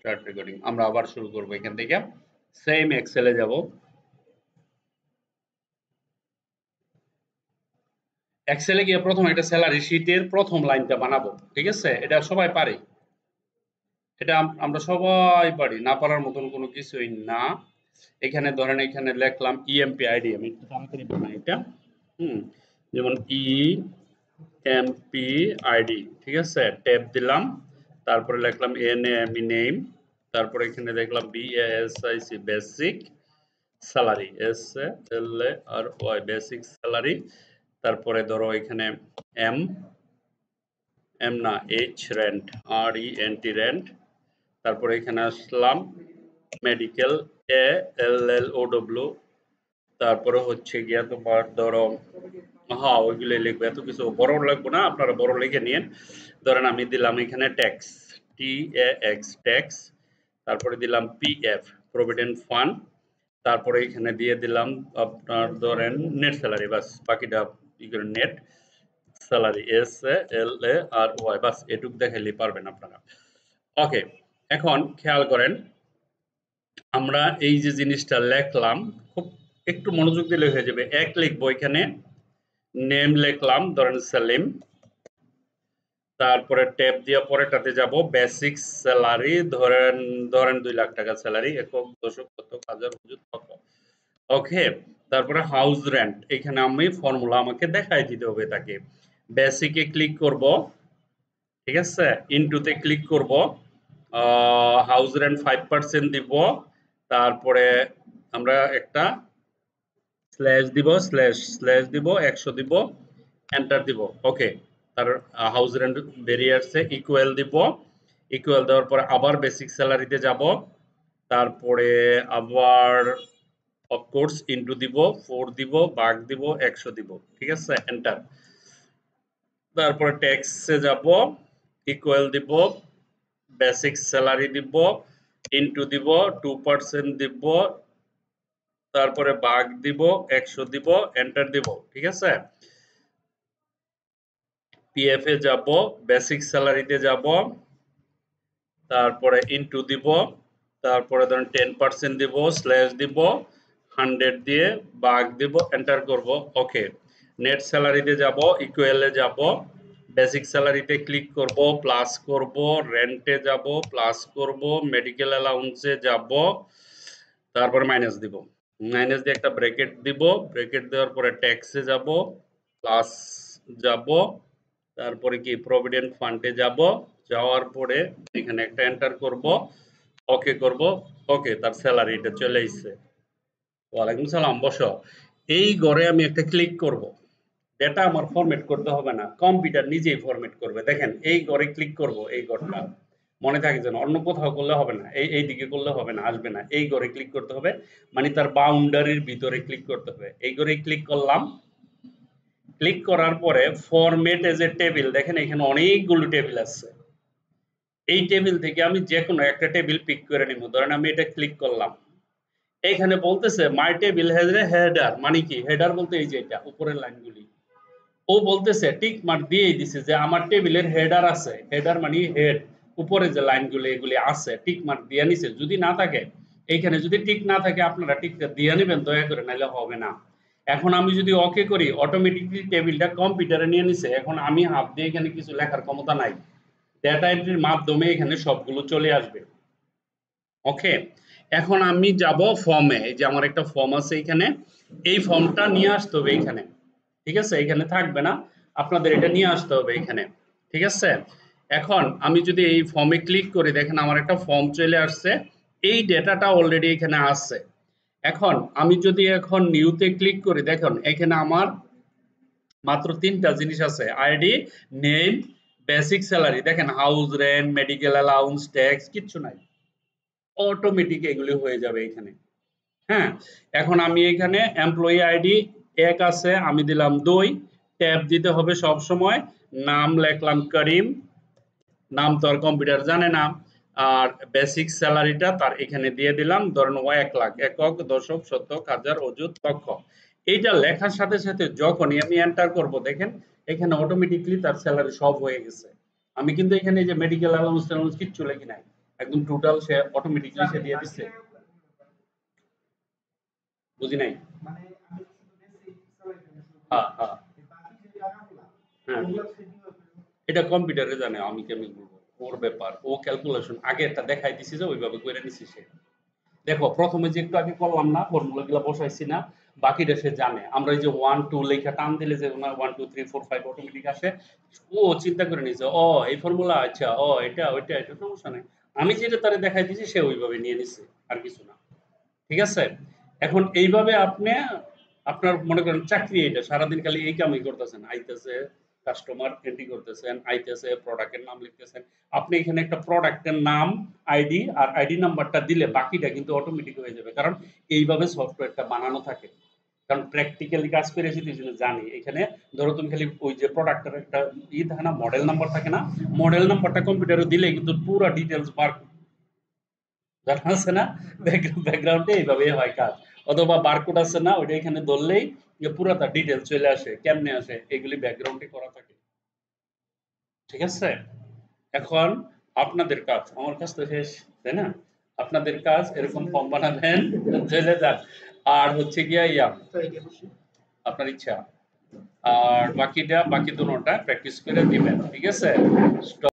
Start recording. আমরা আবার শুরু করব এখান থেকে। সেম এক্সেলে যাব। এক্সেলে গিয়ে প্রথম একটা স্যালারি শীটের প্রথম লাইনটা বানাবো। ঠিক আছে? এটা সবাই পারে। এটা আমরা সবাই পারি। না পারার মতন কোনো কিছুই না। এখানে ধরেন এখানে লিখলাম ইএমপি আইডি। আমি একটু তাড়াতাড়ি বানাই এটা। যেমন ইএমপি আইডি। ঠিক আছে? ট্যাব দিলাম। তারপরে লিখলাম এনএমই নেম। তারপরে এখানে দেখলাম B A S I C basic salary, S L A R Y basic salary. তারপরে ধরো এখানে এম এম না H rent, R E N T rent. তারপরে এখানে আসলাম মেডিকেল, এ এল এল ও ডব্লিউ। তারপরে হচ্ছে গিয়া তোমার ধরো হ্যাঁ ওইগুলো লিখবো, এত কিছু বড় লাগবো না, আপনারা বড় লিখে নিন। ধরেন আমি দিলাম এখানে tax, T A X tax. তারপরে দিলাম পিএফ প্রভিডেন্ট ফান্ড। তারপরে এখানে দিয়ে দিলাম আপনার ধরেন নেট স্যালারি, বাস বাকিটা net salary, S L A R Y, বাস এটুক দেখাইলেই পারবেন আপনারা। ওকে, এখন খেয়াল করেন আমরা এই যে জিনিসটা লিখলাম খুব একটু মনোযোগ দিলে হয়ে যাবে। এক লিখবো এখানে, নেম লিখলাম ধরেন সেলিম। তারপরে ট্যাব দিয়ে পরেরটাতে যাব, বেসিক স্যালারি ধরেন ধরেন 2 লাখ টাকা স্যালারি, একক দশক শতক হাজার হুজুর কত। ওকে, তারপরে হাউস রেন্ট এখানে আমি ফর্মুলা আমাকে দেখাই দিতে হবে তাকে। বেসিকে ক্লিক করব, ঠিক আছে, ইনটুতে ক্লিক করব, হাউস রেন্ট 5% দিব। তারপরে আমরা একটা স্ল্যাশ দিব, স্ল্যাশ দিব, 100 দিব, এন্টার দিব। ওকে, তার হাউস রেন্ট বেরিয়ে আসছে। ইকুয়াল দিব, ইকুয়াল দেওয়ার পরে আবার বেসিক স্যালারিতে যাব। তারপরে আবার অফকোর্স ইনটু দিব, 4 দিব, ভাগ দিব, 100 দিব। ঠিক আছে, এন্টার। তারপরে ট্যাক্সে যাব, ইকুয়াল দিব, বেসিক স্যালারি দিব, ইনটু দিব, 2% দিব, তারপরে ভাগ দিব, 100 দিব, এন্টার দিব। ঠিক আছে, পিএফ এ যাব, বেসিক স্যালারিতে যাব, তারপরে ইনটু দিব, তারপরে ধরেন 10% দিব, স্ল্যাশ দিব, 100 দিয়ে ভাগ দিব, এন্টার করব। ওকে, নেট স্যালারিতে যাব, ইকুয়ালে যাব, বেসিক স্যালারিতে ক্লিক করব, প্লাস করব, রেন্টে যাব, প্লাস করব, মেডিকেল অ্যালাউন্সে যাব, তারপর মাইনাস দিব, মাইনাস দিয়ে একটা ব্র্যাকেট দিব, ব্র্যাকেট দেওয়ার পরে ট্যাক্সে যাব, প্লাস যাব, তারপরে কি প্রভিডেন্ট ফান্ডে যাব, যাওয়ার পরে এখানে একটা এন্টার করব, ওকে করব। ওকে, তার স্যালারিটা চলে আসছে। ওয়ালাইকুম সালাম, বসো। এই ঘরে আমি একটা ক্লিক করব, ডেটা আমার ফরম্যাট করতে হবে না, কম্পিউটার নিজেই ফরম্যাট করবে। দেখেন এই ঘরে ক্লিক করব, এই ঘরটা মনে থাকে যেন, অন্য কোথাও করলে হবে না, এই দিকে করলে হবে না, আসবে না। এই ঘরে ক্লিক করতে হবে, মানে তার বাউন্ডারির ভিতরে ক্লিক করতে হবে। এই ঘরে ক্লিক করলাম, ক্লিক করার পরে ফরম্যাট এজ এ টেবিল, দেখেন এখানে অনেকগুলো টেবিল আছে। এই টেবিল থেকে আমি যে কোনো একটা টেবিল পিক করে নিব। ধরেন আমি এটা ক্লিক করলাম, এখানে বলতেছে my table has a header, মানে কি হেডার বলতে এই যে এটা উপরের লাইনগুলি। ও বলতেছে টিক মার্ক দিয়ে দিছে যে আমার টেবিলের হেডার আছে, হেডার মানে হেড, উপরে যে লাইনগুলো এগুলি আছে টিক মার্ক দিয়ে নিছে। যদি না থাকে, এইখানে যদি টিক না থাকে আপনারা টিকটা দিয়ে নেবেন দয়া করে, নাহলে হবে না। এখন আমি যদি ওকে করি, অটোমেটিকলি টেবিলটা কম্পিউটারে নিয়ে নিছে। এখন আমি হাত দিয়ে এখানে কিছু লেখার ক্ষমতা নাই, ডেটা এন্ট্রির মাধ্যমে এখানে সবগুলো চলে আসবে। ওকে, এখন আমি যাব ফর্মে, এই যে আমার একটা ফর্ম আছে এখানে, এই ফর্মটা নিয়ে আসতে হবে এখানে। ঠিক আছে, এখানে থাকবে না, আপনাদের এটা নিয়ে আসতে হবে এখানে। ঠিক আছে, এখন আমি যদি এই ফর্মে ক্লিক করি, দেখেন আমার একটা ফর্ম চলে আসছে, এই ডেটাটা অলরেডি এখানে আছে। এখন আমি যদি এখন নিউতে ক্লিক করি, দেখুন এখানে আমার মাত্র 3টা জিনিস আছে, আইডি, নেম, বেসিক স্যালারি। দেখেন house rent, medical allowance, tax কিচ্ছু নাই, অটোমেটিক এগুলি হয়ে যাবে এখানে। হ্যাঁ, এখন আমি এখানে এমপ্লয়ি আইডি 1 আছে, আমি দিলাম 2, ট্যাব দিতে হবে সব সময়, নাম লিখলাম করিম, নাম তো আর কম্পিউটার জানে না। আর বেসিক স্যালারিটা তার এখানে দিয়ে দিলাম, ধরেন 1 লাখ, একক দশক শতক হাজার অযুত লক্ষ। এইটা লেখার সাথে সাথে যখনই আমি এন্টার করব, দেখেন এখানে অটোমেটিকলি তার স্যালারি সব হয়ে গেছে। আমি কিন্তু এখানে যে মেডিকেল অ্যালাউন্স কিচ্ছু লিখি নাই, একদম টোটাল সে অটোমেটিক্যালি সে দিয়ে দিচ্ছে। বুঝি নাই। হ্যাঁ হ্যাঁ হ্যাঁ, এটা কম্পিউটারে জানে, আমি কেমনি বলবো, ওর ব্যাপার, ও ক্যালকুলেশন আগে একটা দেখাই দিছি যে ওইভাবে করে নিছি সে। দেখো প্রথমে যে একটু আগে করলাম না, ফর্মুলা গুলা বসাইছি না, বাকিটা সে জানে। আমরা এই যে 1 2 লেখা টান দিলে যে 1 2 3 4 5 অটোমেটিক আসে, ও চিন্তা করে নিছে, ও এই ফর্মুলা, আচ্ছা ও এটা ওইটা, এটা সমস্যা নাই। আমি যেটা তারে দেখাই দিছি সে ওইভাবে নিয়ে নিছে, আর কিছু না। ঠিক আছে? এখন এইভাবে আপনি আপনার মনে করেন চাকরি, এটা সারাদিন খালি এই কামই করতেছেন, আইতেছে কাস্টমার এন্ট্রি করতেছেন, আইতেছে প্রোডাক্টের নাম লিখতেছেন। আপনি এখানে একটা প্রোডাক্টের নাম, আইডি আর আইডি নাম্বারটা দিলে বাকিটা কিন্তু অটোমেটিক হয়ে যাবে, কারণ এইভাবে সফটওয়্যারটা বানানো থাকে। কারণ প্র্যাকটিক্যালি কাজ করেছি তো এই জন্য জানি। এখানে ধরো তুমি খালি ওই যে প্রোডাক্টের একটা থাকে না, মডেল নাম্বার থাকে না, মডেল নাম্বারটা কম্পিউটারে দিলে কিন্তু পুরো ডিটেলস বার, জানা আছে না, ব্যাকগ্রাউন্ডে এইভাবে হয় কাজ। অথবা বারকোড আছে না, ওইটা এখানে ধরলেই পুরো তার ডিটেলস চলে আসে, কেমনে আসে এগুলি ব্যাকগ্রাউন্ডে করা থাকে। ঠিক আছে? এখন আপনাদের কাজ, আমার কাজ তো শেষ, তাই না? আপনাদের কাজ এরকম ফর্ম বানাবেন, চলে যান। আর হচ্ছে গিয়া ইয়া, আপনার ইচ্ছা। আর বাকিটা বাকি দুটোটা প্র্যাকটিস করে দিবেন। ঠিক আছে?